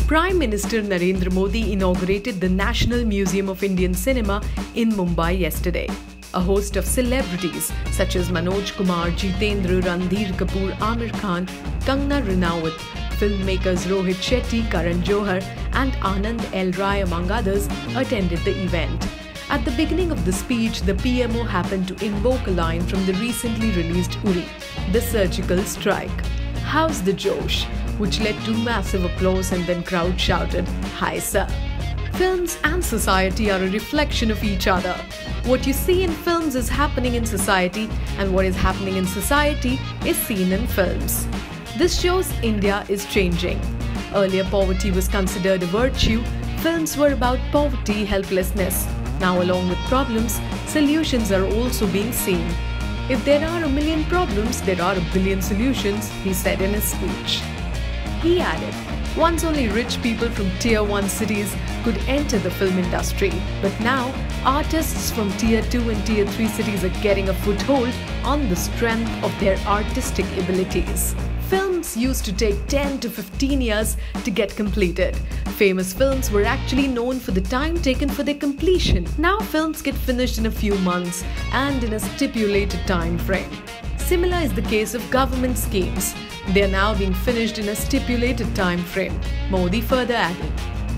Prime Minister Narendra Modi inaugurated the National Museum of Indian Cinema in Mumbai yesterday. A host of celebrities such as Manoj Kumar, Jitendra, Randhir Kapoor, Aamir Khan, Kangana Ranaut, filmmakers Rohit Shetty, Karan Johar and Anand L. Rai among others attended the event. At the beginning of the speech, the PMO happened to invoke a line from the recently released Uri, The Surgical Strike. How's the Josh? Which led to massive applause and then crowd shouted, Hi sir. Films and society are a reflection of each other. What you see in films is happening in society, and what is happening in society is seen in films. This shows India is changing. Earlier poverty was considered a virtue. Films were about poverty, helplessness. Now along with problems, solutions are also being seen. If there are a million problems, there are a billion solutions, he said in his speech. He added, once only rich people from Tier 1 cities could enter the film industry, but now artists from Tier 2 and Tier 3 cities are getting a foothold on the strength of their artistic abilities. Films used to take 10 to 15 years to get completed. Famous films were actually known for the time taken for their completion. Now films get finished in a few months and in a stipulated time frame. Similar is the case of government schemes. They are now being finished in a stipulated time frame, Modi further added.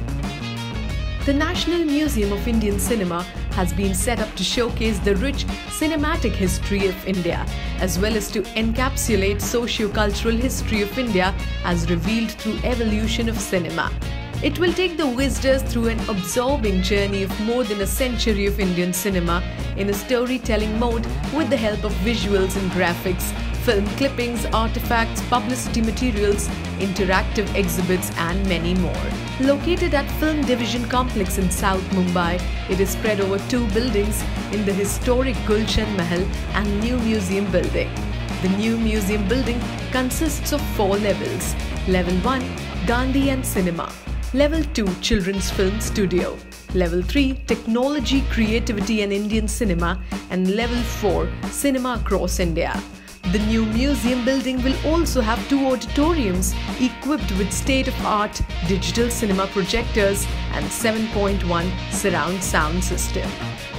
The National Museum of Indian Cinema has been set up to showcase the rich cinematic history of India, as well as to encapsulate socio-cultural history of India as revealed through evolution of cinema. It will take the visitors through an absorbing journey of more than a century of Indian cinema in a storytelling mode with the help of visuals and graphics, film clippings, artifacts, publicity materials, interactive exhibits and many more. Located at Film Division Complex in South Mumbai, it is spread over 2 buildings in the historic Gulshan Mahal and new museum building. The new museum building consists of 4 levels. Level 1, Gandhi and Cinema. Level 2, Children's Film Studio. Level 3, Technology, Creativity and Indian Cinema. And Level 4, Cinema Across India. The new museum building will also have 2 auditoriums equipped with state-of-art digital cinema projectors and 7.1 surround sound system.